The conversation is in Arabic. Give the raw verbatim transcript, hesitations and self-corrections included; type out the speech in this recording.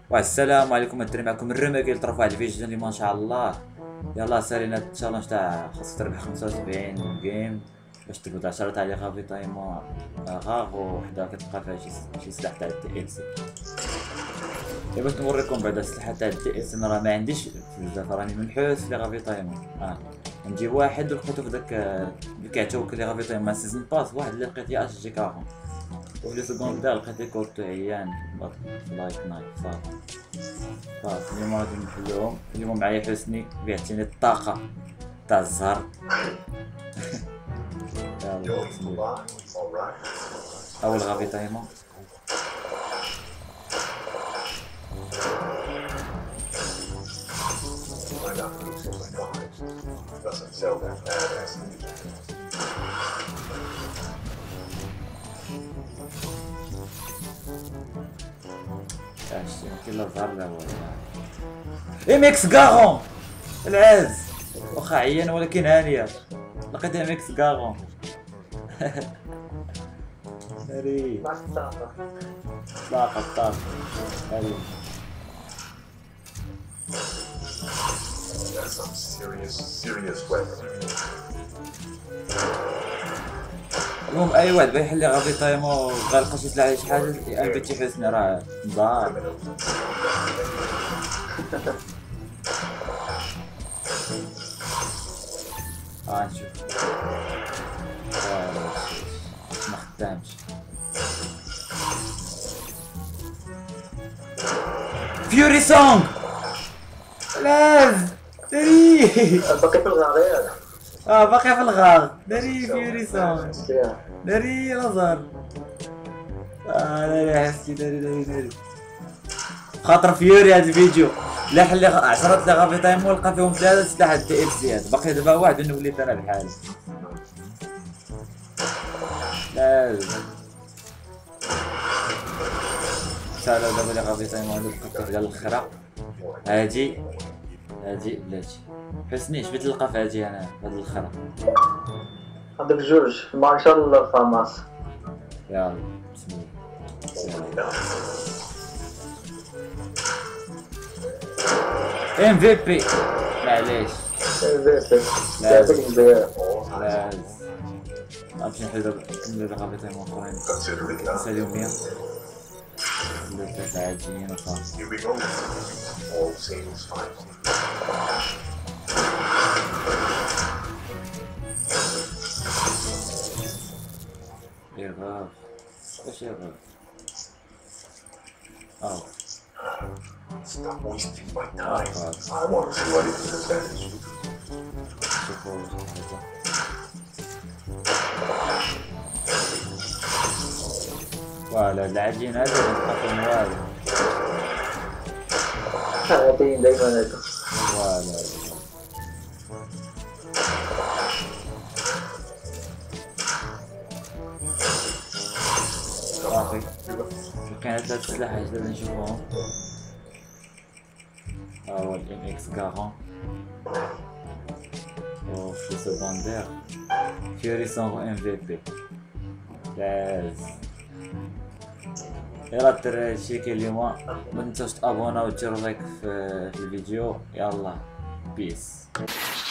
والسلام عليكم الدراري، معكم الرمى كيلطرا في واحد الفيديو اليوم ان شاء الله. يلا سالينا التشالنج تاع خاصك تربح خمسة وسبعين جيم باش تقبض عشرة تاع لي غافي تايم غاغ، وحده كتلقى فيها شي شي سلاح تاع الدي ال سي. باش نوريكم بعدا السلاح تاع الدي ال سي، انا راه ما عنديش بزاف، راني منحوس في لي غافي تايم. اه نجيب واحد ولقيتو في داك اللي كيعطيوك لي غافي تايم مع سيزون باس، واحد اللي لقيت يا اش جي كارون، وفي لي سكوندير لقيت لي كورتو عيان لايك نايف. صافي صافي اليوم غادي نحلوهم. اليوم معايا حسني بيعطيني الطاقة تاع الزهر. يلا بسم الله. أول غافي تايمة يمكن لا زهر لا والو. إمكس كاغون العز، واخا عيان ولكن هانية. لقيت إمكس كاغون. ناري طاقة طاقة ناري. That's some serious, serious weapon. المهم اي واحد بغا يحل لي غافي تايمو وبغا يلقى شي سلاح ولا شي حاجه انفيتي حسني راه نزار. ها نشوف ما خدامش. فيوري سونغ لاز داري. باقي في الغار. اه باقي في الغار داري فيوري سونغ داري لازار. اه داري حسي داري داري داري خاطر فيوري هاد الفيديو لا حل لي عشرة لي غافي تايم ولقى فيهم ثلاثة سلاح الدي ال سي. هاد باقي دابا واحد انه وليت انا بحالي. لازم سالا دابا لي غافي تايم هادو بقيت ديال الخرا. هادي هادي بلاتي حسني شبيت نلقى في هادي انا هاد الخرا. عندك جوج مارشال فاماس. يلا بسم الله. ام في بي معليش لازم لازم غنمشي نحل دابا نكمل دابا غافي تايم اخرين نساليو مية ثلاثة عاديين وصافي. Here we go. All seems fine. إرغاف واش إرغاف؟ أو Stop wasting my time. I want to see what it is advantage. شوفو هذا فوالا العجين هذا متبقى فيهم والو. عاديين دايما هادو. فوالا صافي لقينا ثلاث سلاحات دابا نشوفوهم. ها هو الام اكس كارون و في سكوندير فيوري سونغ ام في بي. لاز يلا الدراري هادشي كاين اليوم. ما تنساوش تابوناو وديروا لايك في الفيديو. يلا بيس.